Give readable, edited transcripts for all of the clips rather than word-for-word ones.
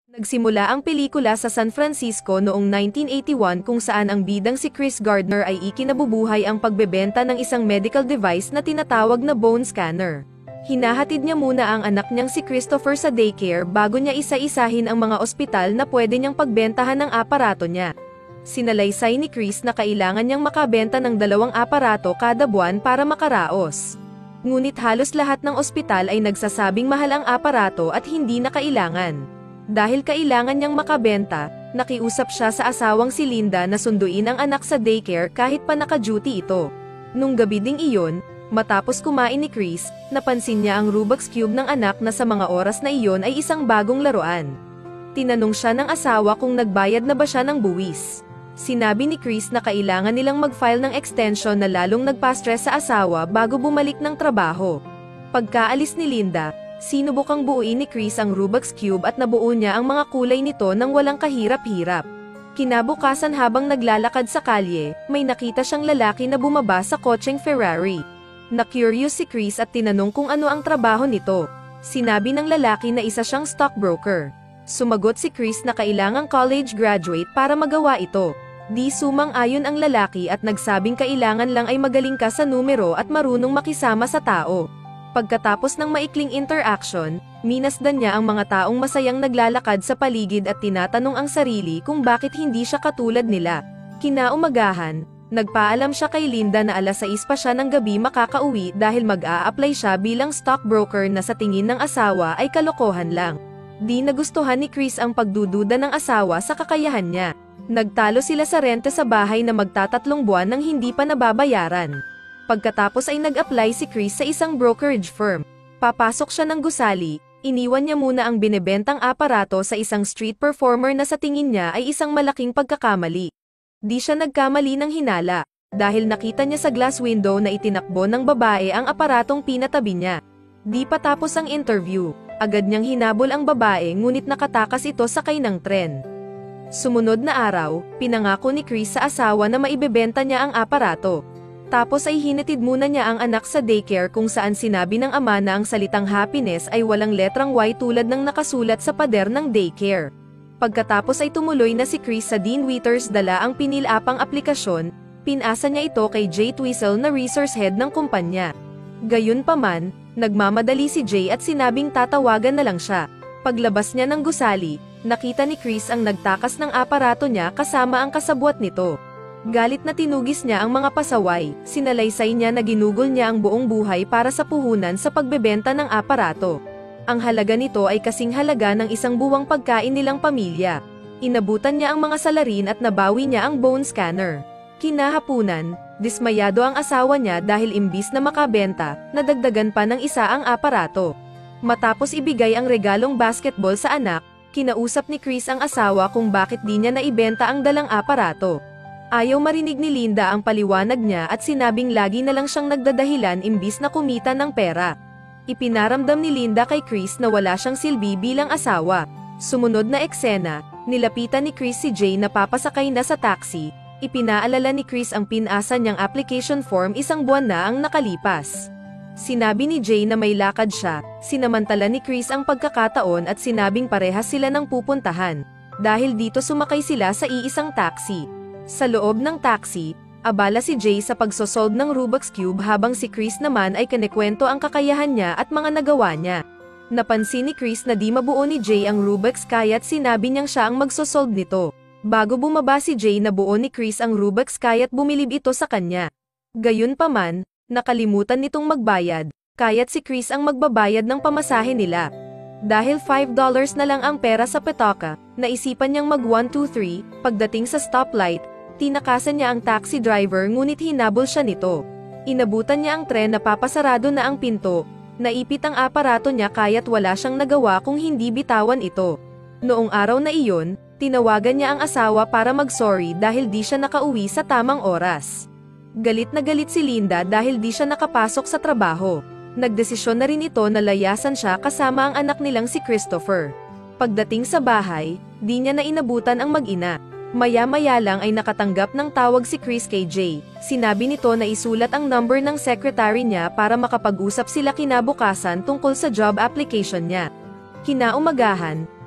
Nagsimula ang pelikula sa San Francisco noong 1981 kung saan ang bidang si Chris Gardner ay ikinabubuhay ang pagbebenta ng isang medical device na tinatawag na bone scanner. Hinahatid niya muna ang anak niyang si Christopher sa daycare bago niya isa-isahin ang mga ospital na pwede niyang pagbentahan ng aparato niya. Sinalaysay ni Chris na kailangan niyang makabenta ng 2 aparato kada buwan para makaraos. Ngunit halos lahat ng ospital ay nagsasabing mahal ang aparato at hindi na kailangan. Dahil kailangan niyang makabenta, nakiusap siya sa asawang si Linda na sunduin ang anak sa daycare kahit pa naka-duty ito. Nung gabi ding iyon, matapos kumain ni Chris, napansin niya ang Rubik's Cube ng anak na sa mga oras na iyon ay isang bagong laruan. Tinanong siya ng asawa kung nagbayad na ba siya ng buwis. Sinabi ni Chris na kailangan nilang mag-file ng extension na lalong nagpa-stress sa asawa bago bumalik ng trabaho. Pagkaalis ni Linda, sinubukang buuin ni Chris ang Rubik's Cube at nabuo niya ang mga kulay nito nang walang kahirap-hirap. Kinabukasan habang naglalakad sa kalye, may nakita siyang lalaki na bumaba sa kotseng Ferrari. Na-curious si Chris at tinanong kung ano ang trabaho nito. Sinabi ng lalaki na isa siyang stockbroker. Sumagot si Chris na kailangang college graduate para magawa ito. Di sumang-ayon ang lalaki at nagsabing kailangan lang ay magaling ka sa numero at marunong makisama sa tao. Pagkatapos ng maikling interaction, minasdan niya ang mga taong masayang naglalakad sa paligid at tinatanong ang sarili kung bakit hindi siya katulad nila. Kinaumagahan, nagpaalam siya kay Linda na 6:00 pa siya ng gabi makakauwi dahil mag-a-apply siya bilang stockbroker na sa tingin ng asawa ay kalokohan lang. Di nagustuhan ni Chris ang pagdududa ng asawa sa kakayahan niya. Nagtalo sila sa renta sa bahay na magta3 buwan nang hindi pa nababayaran. Pagkatapos ay nag-apply si Chris sa isang brokerage firm. Papasok siya ng gusali, iniwan niya muna ang binebentang aparato sa isang street performer na sa tingin niya ay isang malaking pagkakamali. Di siya nagkamali ng hinala, dahil nakita niya sa glass window na itinakbo ng babae ang aparatong pinatabi niya. Di pa tapos ang interview, agad niyang hinabol ang babae ngunit nakatakas ito sakay ng tren. Sumunod na araw, pinangako ni Chris sa asawa na maibebenta niya ang aparato. Tapos ay hinatid muna niya ang anak sa daycare kung saan sinabi ng ama na ang salitang happiness ay walang letrang Y tulad ng nakasulat sa pader ng daycare. Pagkatapos ay tumuloy na si Chris sa Dean Withers dala ang pinilapang aplikasyon, pinasa niya ito kay Jay Twistle na resource head ng kumpanya. Gayunpaman, nagmamadali si Jay at sinabing tatawagan na lang siya. Paglabas niya ng gusali, nakita ni Chris ang nagtakas ng aparato niya kasama ang kasabwat nito. Galit na tinugis niya ang mga pasaway, sinalaysay niya na ginugol niya ang buong buhay para sa puhunan sa pagbebenta ng aparato. Ang halaga nito ay kasing halaga ng isang buwang pagkain nilang pamilya. Inabutan niya ang mga salarin at nabawi niya ang bone scanner. Kinahapunan, dismayado ang asawa niya dahil imbis na makabenta, nadagdagan pa ng isa ang aparato. Matapos ibigay ang regalong basketball sa anak, kinausap ni Chris ang asawa kung bakit di niya naibenta ang dalang aparato. Ayaw marinig ni Linda ang paliwanag niya at sinabing lagi na lang siyang nagdadahilan imbis na kumita ng pera. Ipinaramdam ni Linda kay Chris na wala siyang silbi bilang asawa. Sumunod na eksena, nilapitan ni Chris si Jay na papasakay na sa taxi. Ipinaalala ni Chris ang pinasa niyang application form 1 buwan na ang nakalipas. Sinabi ni Jay na may lakad siya, sinamantala ni Chris ang pagkakataon at sinabing parehas sila ng pupuntahan. Dahil dito sumakay sila sa iisang taxi. Sa loob ng taxi, abala si Jay sa pagsosolve ng Rubik's Cube habang si Chris naman ay kinikwento ang kakayahan niya at mga nagawa niya. Napansin ni Chris na di mabuo ni Jay ang Rubik's kaya't sinabi niyang siya ang magsosolve nito. Bago bumaba si Jay na buo ni Chris ang Rubik's kaya't bumilib ito sa kanya. Gayunpaman, nakalimutan nitong magbayad, kaya't si Chris ang magbabayad ng pamasahe nila. Dahil $5 na lang ang pera sa petoka, naisipan niyang mag 1-2-3, pagdating sa stoplight, tinakasan niya ang taxi driver ngunit hinabol siya nito. Inabutan niya ang tren na papasarado na ang pinto, naipit ang aparato niya kaya't wala siyang nagawa kung hindi bitawan ito. Noong araw na iyon, tinawagan niya ang asawa para mag-sorry dahil di siya nakauwi sa tamang oras. Galit na galit si Linda dahil di siya nakapasok sa trabaho. Nagdesisyon na rin ito na layasan siya kasama ang anak nilang si Christopher. Pagdating sa bahay, di niya na inabutan ang mag-ina. Maya-maya lang ay nakatanggap ng tawag si Chris kay Jay. Sinabi nito na isulat ang number ng secretary niya para makapag-usap sila kinabukasan tungkol sa job application niya. Kinaumagahan,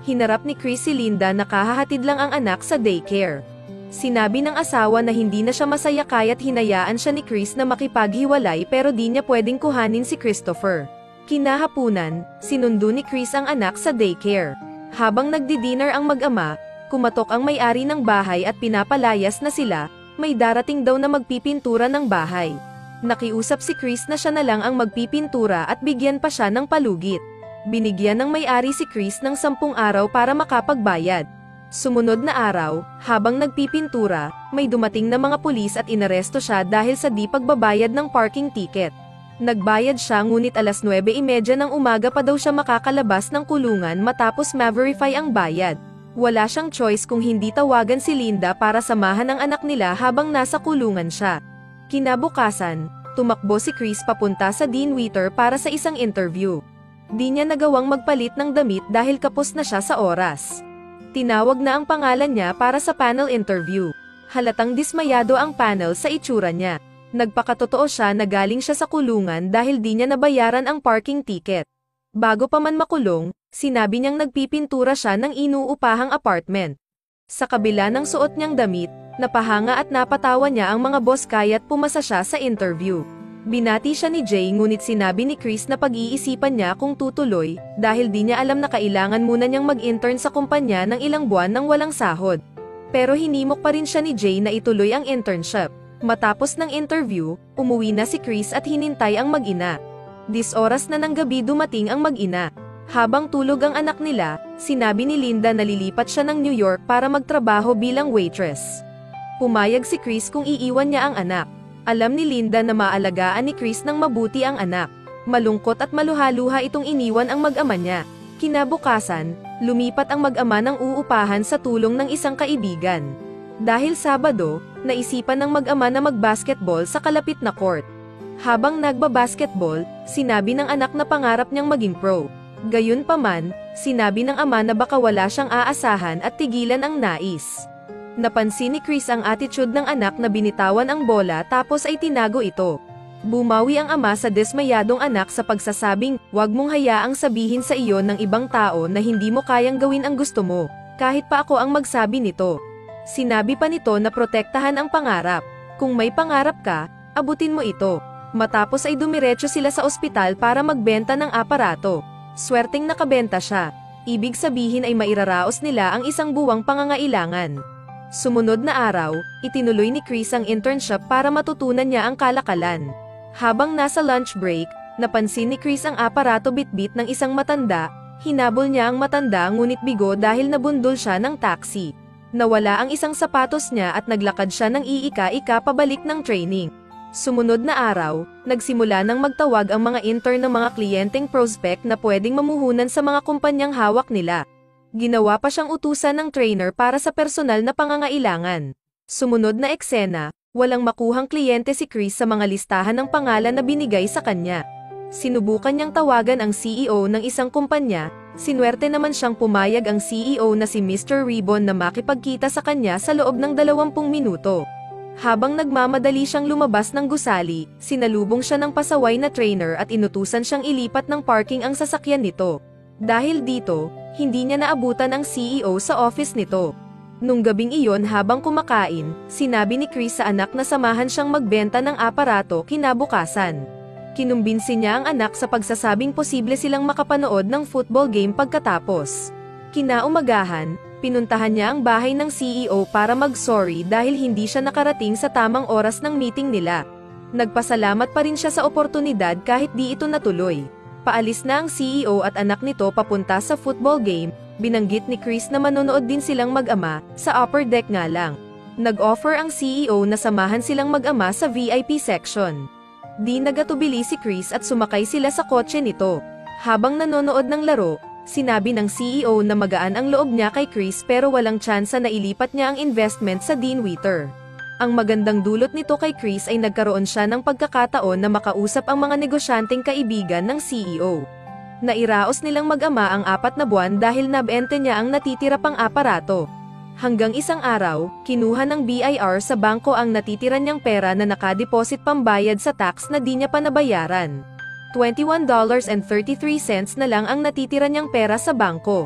Hinarap ni Chris si Linda na kahahatid lang ang anak sa daycare. Sinabi ng asawa na hindi na siya masaya kaya't hinayaan siya ni Chris na makipaghiwalay pero di niya pwedeng kuhanin si Christopher. Kinahapunan, sinundo ni Chris ang anak sa daycare. Habang nagdi-dinner ang mag-ama, kumatok ang may-ari ng bahay at pinapalayas na sila, may darating daw na magpipintura ng bahay. Nakiusap si Chris na siya na lang ang magpipintura at bigyan pa siya ng palugit. Binigyan ng may-ari si Chris ng 10 araw para makapagbayad. Sumunod na araw, habang nagpipintura, may dumating na mga pulis at inaresto siya dahil sa di pagbabayad ng parking ticket. Nagbayad siya ngunit alas 9:30 ng umaga pa daw siya makakalabas ng kulungan matapos ma-verify ang bayad. Wala siyang choice kung hindi tawagan si Linda para samahan ang anak nila habang nasa kulungan siya. Kinabukasan, tumakbo si Chris papunta sa Dean Witter para sa isang interview. Di niya nagawang magpalit ng damit dahil kapos na siya sa oras. Tinawag na ang pangalan niya para sa panel interview. Halatang dismayado ang panel sa itsura niya. Nagpakatotoo siya na galing siya sa kulungan dahil di niya nabayaran ang parking ticket. Bago pa man makulong, sinabi niyang nagpipintura siya ng inuupahang apartment. Sa kabila ng suot niyang damit, napahanga at napatawa niya ang mga boss kaya't pumasa siya sa interview. Binati siya ni Jay ngunit sinabi ni Chris na pag-iisipan niya kung tutuloy, dahil di niya alam na kailangan muna niyang mag-intern sa kumpanya ng ilang buwan nang walang sahod. Pero hinimok pa rin siya ni Jay na ituloy ang internship. Matapos ng interview, umuwi na si Chris at hinintay ang mag-ina. 10 oras na ng gabi dumating ang mag-ina. Habang tulog ang anak nila, sinabi ni Linda na lilipat siya ng New York para magtrabaho bilang waitress. Pumayag si Chris kung iiwan niya ang anak. Alam ni Linda na maalagaan ni Chris ng mabuti ang anak. Malungkot at maluha-luha itong iniwan ang mag-ama niya. Kinabukasan, lumipat ang mag-ama ng uupahan sa tulong ng isang kaibigan. Dahil Sabado, naisipan ng mag-ama na mag-basketball sa kalapit na court. Habang nagba-basketball, sinabi ng anak na pangarap niyang maging pro. Gayunpaman, sinabi ng ama na baka wala siyang aasahan at tigilan ang nais. Napansin ni Chris ang attitude ng anak na binitawan ang bola tapos ay tinago ito. Bumawi ang ama sa dismayadong anak sa pagsasabing, "Huwag mong hayaang sabihin sa iyo ng ibang tao na hindi mo kayang gawin ang gusto mo, kahit pa ako ang magsabi nito." Sinabi pa nito na protektahan ang pangarap. Kung may pangarap ka, abutin mo ito. Matapos ay dumiretso sila sa ospital para magbenta ng aparato. Swerteng nakabenta siya. Ibig sabihin ay mairaraos nila ang isang buwang pangangailangan. Sumunod na araw, itinuloy ni Chris ang internship para matutunan niya ang kalakalan. Habang nasa lunch break, napansin ni Chris ang aparato bitbit ng isang matanda. Hinabol niya ang matanda ngunit bigo dahil nabundol siya ng taxi. Nawala ang isang sapatos niya at naglakad siya ng iika-ika pabalik ng training. Sumunod na araw, nagsimula nang magtawag ang mga intern ng mga kliyenteng prospect na pwedeng mamuhunan sa mga kumpanyang hawak nila. Ginawa pa siyang utusan ng trainer para sa personal na pangangailangan. Sumunod na eksena, walang makuhang kliyente si Chris sa mga listahan ng pangalan na binigay sa kanya. Sinubukan niyang tawagan ang CEO ng isang kumpanya. Sinuwerte naman siyang pumayag ang CEO na si Mr. Ribbon na makipagkita sa kanya sa loob ng 20 minuto. Habang nagmamadali siyang lumabas ng gusali, sinalubong siya ng pasaway na trainer at inutusan siyang ilipat ng parking ang sasakyan nito. Dahil dito, hindi niya naabutan ang CEO sa office nito. Nung gabing iyon habang kumakain, sinabi ni Chris sa anak na samahan siyang magbenta ng aparato kinabukasan. Kinumbinsi niya ang anak sa pagsasabing posible silang makapanood ng football game pagkatapos. Kinaumagahan, pinuntahan niya ang bahay ng CEO para mag-sorry dahil hindi siya nakarating sa tamang oras ng meeting nila. Nagpasalamat pa rin siya sa oportunidad kahit di ito natuloy. Paalis na ang CEO at anak nito papunta sa football game. Binanggit ni Chris na manonood din silang mag-ama, sa upper deck nga lang. Nag-offer ang CEO na samahan silang mag-ama sa VIP section. Di nagatubili si Chris at sumakay sila sa kotse nito. Habang nanonood ng laro, sinabi ng CEO na magaan ang loob niya kay Chris pero walang tsansa na ilipat niya ang investment sa Dean Witter. Ang magandang dulot nito kay Chris ay nagkaroon siya ng pagkakataon na makausap ang mga negosyanteng kaibigan ng CEO. Nairaos nilang mag-ama ang 4 na buwan dahil nabente niya ang natitira pang aparato. Hanggang isang araw, kinuha ng BIR sa bangko ang natitira niyang pera na nakadeposit pambayad sa tax na di niya pa nabayaran. $21.33 na lang ang natitira niyang pera sa bangko.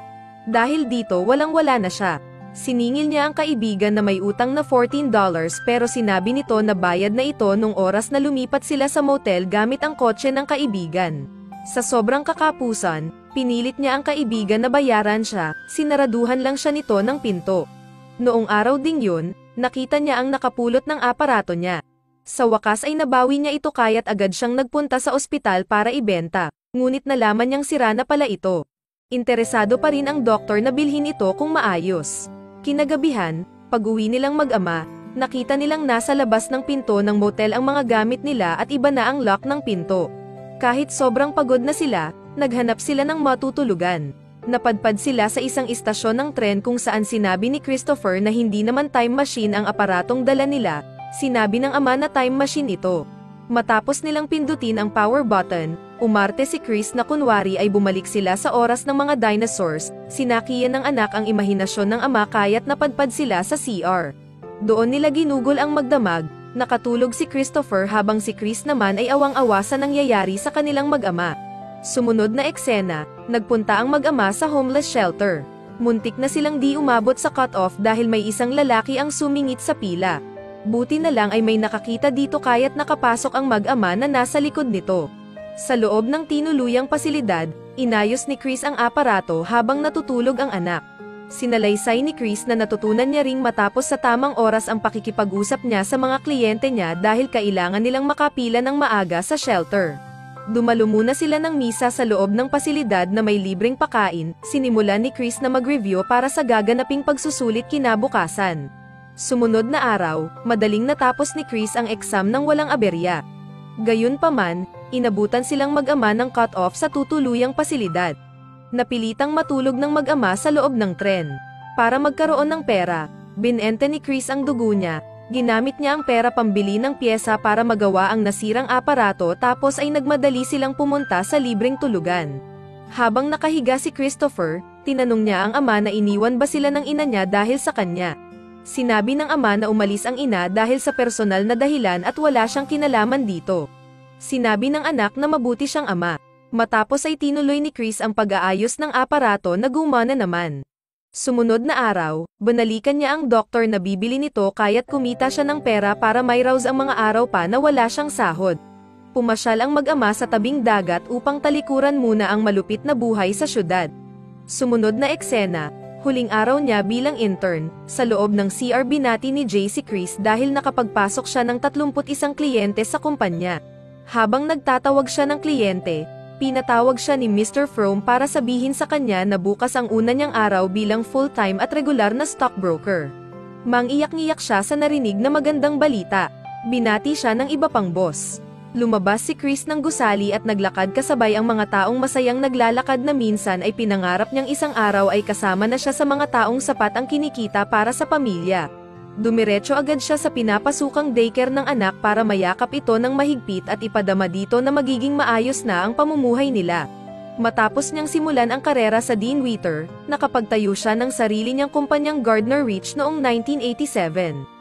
Dahil dito walang-wala na siya. Siningil niya ang kaibigan na may utang na $14 pero sinabi nito na bayad na ito nung oras na lumipat sila sa motel gamit ang kotse ng kaibigan. Sa sobrang kakapusan, pinilit niya ang kaibigan na bayaran siya, sinaraduhan lang siya nito ng pinto. Noong araw ding yun, nakita niya ang nakapulot ng aparato niya. Sa wakas ay nabawi niya ito kaya't agad siyang nagpunta sa ospital para ibenta, ngunit nalaman niyang sira na pala ito. Interesado pa rin ang doktor na bilhin ito kung maayos. Kinagabihan, pag-uwi nilang mag-ama, nakita nilang nasa labas ng pinto ng motel ang mga gamit nila at iba na ang lock ng pinto. Kahit sobrang pagod na sila, naghanap sila ng matutulugan. Napadpad sila sa isang istasyon ng tren kung saan sinabi ni Christopher na hindi naman time machine ang aparatong dala nila, sinabi ng ama na time machine ito. Matapos nilang pindutin ang power button, umarte si Chris na kunwari ay bumalik sila sa oras ng mga dinosaurs, sinakiyan ng anak ang imahinasyon ng ama kaya't napadpad sila sa CR. Doon nila ginugol ang magdamag, nakatulog si Christopher habang si Chris naman ay awang-awa sa nangyayari sa kanilang mag-ama. Sumunod na eksena, nagpunta ang mag-ama sa homeless shelter. Muntik na silang di umabot sa cut-off dahil may isang lalaki ang sumingit sa pila. Buti na lang ay may nakakita dito kaya't nakapasok ang mag-ama na nasa likod nito. Sa loob ng tinuluyang pasilidad, inayos ni Chris ang aparato habang natutulog ang anak. Sinalaysay ni Chris na natutunan niya ring matapos sa tamang oras ang pakikipag-usap niya sa mga kliyente niya dahil kailangan nilang makapila ng maaga sa shelter. Dumalo muna sila ng misa sa loob ng pasilidad na may libreng pakain, sinimula ni Chris na mag-review para sa gaganaping pagsusulit kinabukasan. Sumunod na araw, madaling natapos ni Chris ang exam ng walang aberya. Gayunpaman, inabutan silang mag-ama ng cut-off sa tutuluyang pasilidad. Napilitang matulog ng mag-ama sa loob ng tren. Para magkaroon ng pera, binenta ni Chris ang dugo niya, ginamit niya ang pera pambili ng pyesa para magawa ang nasirang aparato tapos ay nagmadali silang pumunta sa libreng tulugan. Habang nakahiga si Christopher, tinanong niya ang ama na iniwan ba sila ng ina niya dahil sa kanya. Sinabi ng ama na umalis ang ina dahil sa personal na dahilan at wala siyang kinalaman dito. Sinabi ng anak na mabuti siyang ama. Matapos ay tinuloy ni Chris ang pag-aayos ng aparato na gumana naman. Sumunod na araw, banalikan niya ang doktor na bibili nito kaya't kumita siya ng pera para mayrouse ang mga araw pa na wala siyang sahod. Pumasyal ang mag-ama sa tabing dagat upang talikuran muna ang malupit na buhay sa syudad. Sumunod na eksena, huling araw niya bilang intern, sa loob ng CR binati ni Jay si Chris dahil nakapagpasok siya ng 31 kliyente sa kumpanya. Habang nagtatawag siya ng kliyente, pinatawag siya ni Mr. Fromm para sabihin sa kanya na bukas ang una niyang araw bilang full-time at regular na stockbroker. Mangiyak-ngiyak siya sa narinig na magandang balita. Binati siya ng iba pang boss. Lumabas si Chris ng gusali at naglakad kasabay ang mga taong masayang naglalakad na minsan ay pinangarap niyang isang araw ay kasama na siya sa mga taong sapat ang kinikita para sa pamilya. Dumiretso agad siya sa pinapasukang daycare ng anak para mayakap ito ng mahigpit at ipadama dito na magiging maayos na ang pamumuhay nila. Matapos niyang simulan ang karera sa Dean Witter, nakapagtayo siya ng sarili niyang kumpanyang Gardner Rich noong 1987.